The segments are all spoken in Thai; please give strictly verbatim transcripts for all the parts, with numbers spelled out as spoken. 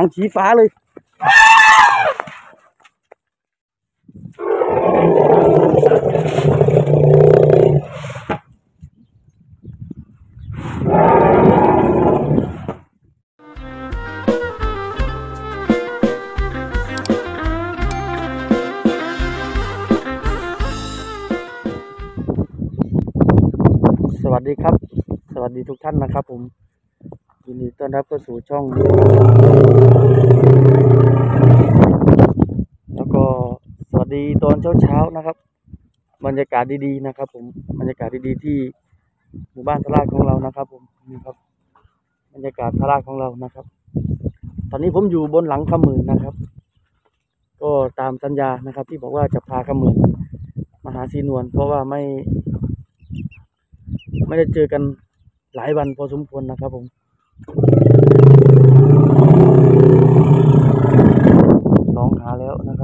างชี้ฟ้าเลยสวัสดีครับสวัสดีทุกท่านนะครับผมยินดีต้อนรับเข้าสู่ช่องแล้วก็สวัสดีตอนเช้าๆนะครับบรรยากาศดีๆนะครับผมบรรยากาศดีๆที่หมู่บ้านทราดของเรานะครับผมนี่ครับบรรยากาศทราดของเรานะครับตอนนี้ผมอยู่บนหลังขมื่นนะครับก็ตามสัญญานะครับที่บอกว่าจะพาขมื่นมาหาซีนวลเพราะว่าไม่ไม่ได้เจอกันหลายวันพอสมควรนะครับผมร้องหาแล้วนะครับ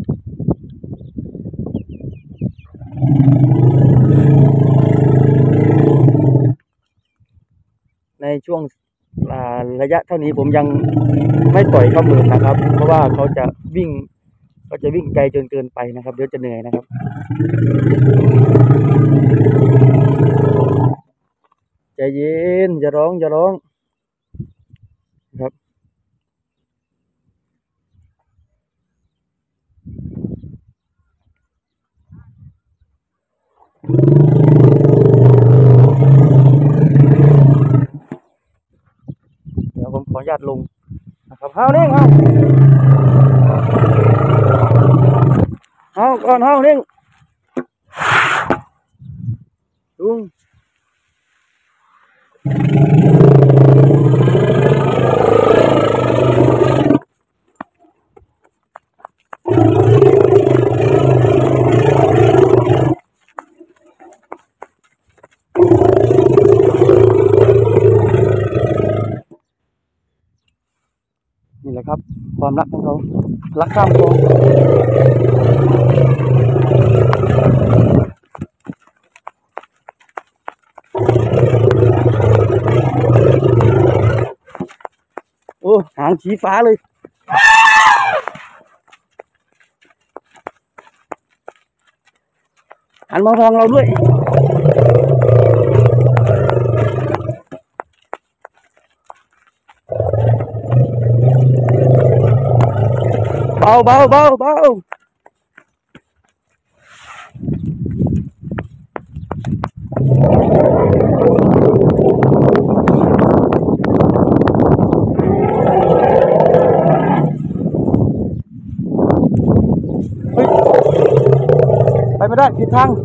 ในช่วงระยะเท่านี้ผมยังไม่ปล่อยเข้ามือนะครับเพราะว่าเขาจะวิ่งก็จะวิ่งไกลจนเกินไปนะครับเดี๋ยวจะเหนื่อยนะครับใจเย็นอย่าร้องอย่าร้องครับเดี๋ยวผมขออนุญาตลงนะครับเฮาเร่งเฮาเฮาก่อนเฮาเร่งลุงนี่แหละครับความรักของเขารักข้ามคลองโอ้หางชี้ฟ้าเลยหันมองทองเราด้วยเบาเบาเบาเบาไปไม่ได้ผิดทาง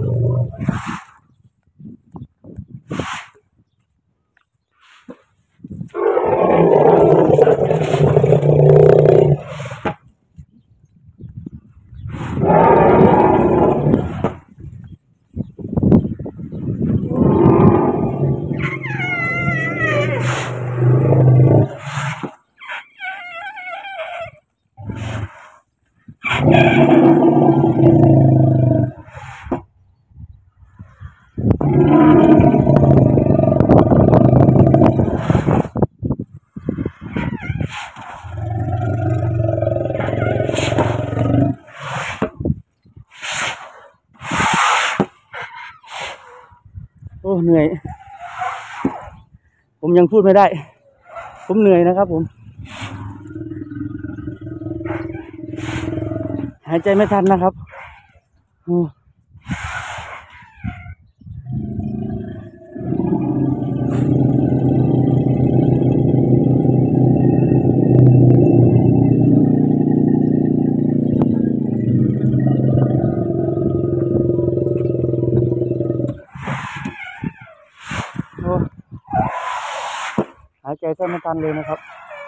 โอ้เหนื่อยผมยังพูดไม่ได้ผมเหนื่อยนะครับผมหายใจไม่ทันนะครับโอ้หายใจแทบไม่ทันเลยนะครับ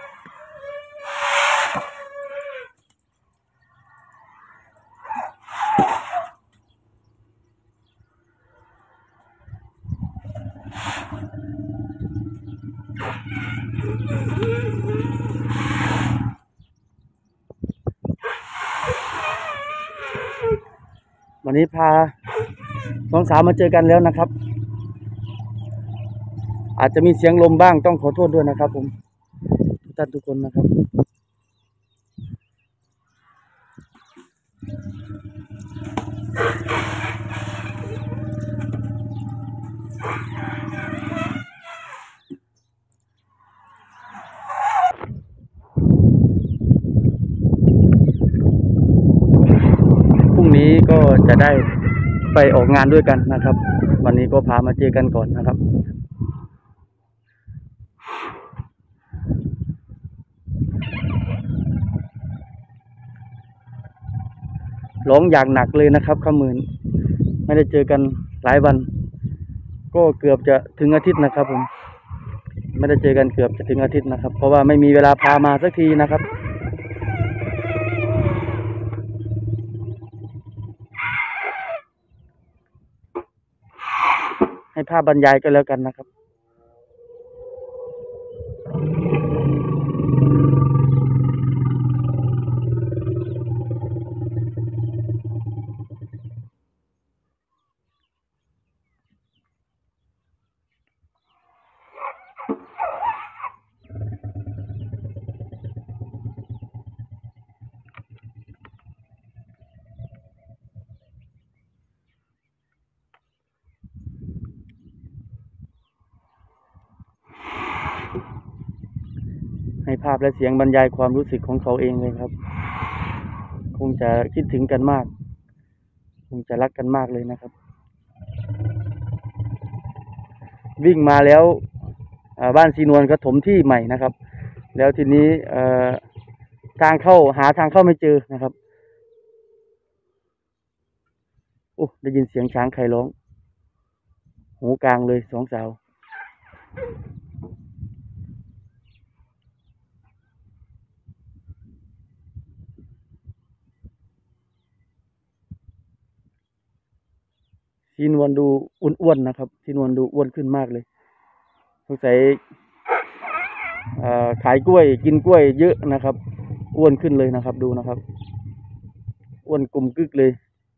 วันนี้พาสองสาวมาเจอกันแล้วนะครับอาจจะมีเสียงลมบ้างต้องขอโทษด้วยนะครับผมทุกท่านทุกคนนะครับได้ไปออกงานด้วยกันนะครับ วันนี้ก็พามาเจอกันก่อนนะครับร้องอย่างหนักเลยนะครับข้ามื่นไม่ได้เจอกันหลายวันก็เกือบจะถึงอาทิตย์นะครับผมไม่ได้เจอกันเกือบจะถึงอาทิตย์นะครับเพราะว่าไม่มีเวลาพามาสักทีนะครับให้ภาพบรรยายก็แล้วกันนะครับให้ภาพและเสียงบรรยายความรู้สึกของเขาเองเลยครับคงจะคิดถึงกันมากคงจะรักกันมากเลยนะครับวิ่งมาแล้วบ้านซีนวลก็ถมที่ใหม่นะครับแล้วทีนี้ทางเข้าหาทางเข้าไม่เจอนะครับโอ้ได้ยินเสียงช้างใครร้องหูกลางเลยสองสาวซีนวลดูอ้วนๆนะครับซีนวลดูอ้วนขึ้นมากเลยสงสัยขายกล้วยกินกล้วยเยอะนะครับอ้วนขึ้นเลยนะครับดูนะครับอ้วนกลมกึกเลย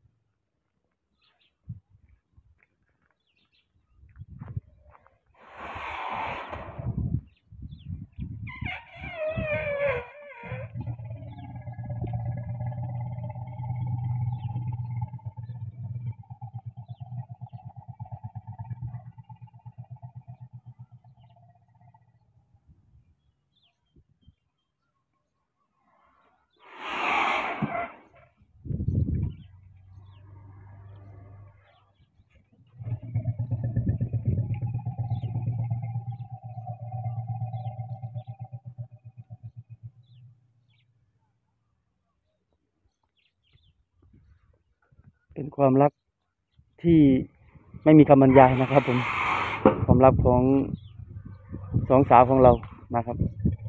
เป็นความรักที่ไม่มีคำบรรยายนะครับผมความรักของสองสาวของเรานะครับ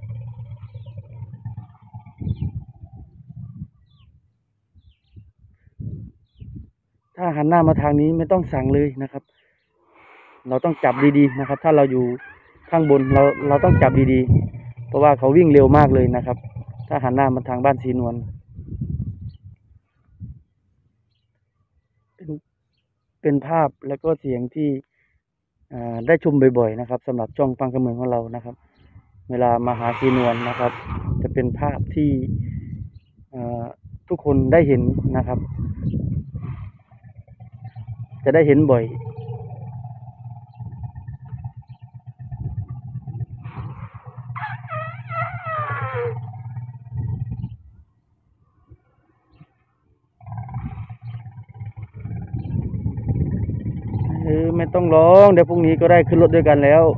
ถ้าหันหน้ามาทางนี้ไม่ต้องสั่งเลยนะครับเราต้องจับดีๆนะครับถ้าเราอยู่ข้างบนเราเราต้องจับดีๆเพราะว่าเขาวิ่งเร็วมากเลยนะครับถ้าหันหน้ามาทางบ้านซีนวลเป็นเป็นภาพและก็เสียงที่ได้ชมบ่อยๆนะครับสำหรับช่องฟังคำเมืองของเรานะครับเวลามาหาซีนวลนะครับจะเป็นภาพที่ทุกคนได้เห็นนะครับจะได้เห็นบ่อยเออไม่ต้องร้องเดี๋ยวพรุ่งนี้ก็ได้ขึ้นรถด้วยกันแล้ว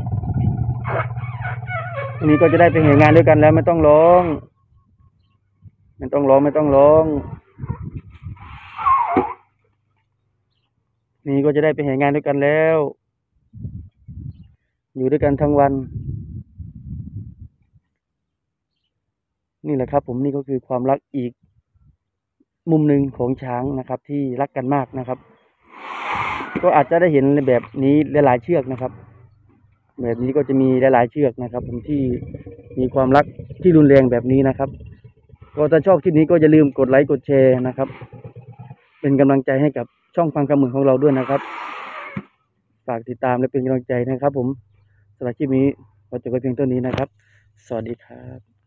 พรุ่งนี้ก็จะได้ไปเห็นงานด้วยกันแล้วไม่ต้องร้องไม่ต้องร้องไม่ต้องร้องนี่ก็จะได้ไปเห็นงานด้วยกันแล้วอยู่ด้วยกันทั้งวันนี่แหละครับผมนี่ก็คือความรักอีกมุมหนึ่งของช้างนะครับที่รักกันมากนะครับก็อาจจะได้เห็นแบบนี้หลายๆเชือกนะครับแบบนี้ก็จะมีหลายๆเชือกนะครับผมที่มีความรักที่รุนแรงแบบนี้นะครับก็ถ้าชอบคลิปนี้ก็อย่าลืมกดไลค์กดแชร์นะครับเป็นกำลังใจให้กับช่องฟังคำเมืองของเราด้วยนะครับฝากติดตามและเป็นกำลังใจนะครับผมสำหรับคลิปนี้ขอจบไว้เพียงเท่านี้นะครับสวัสดีครับ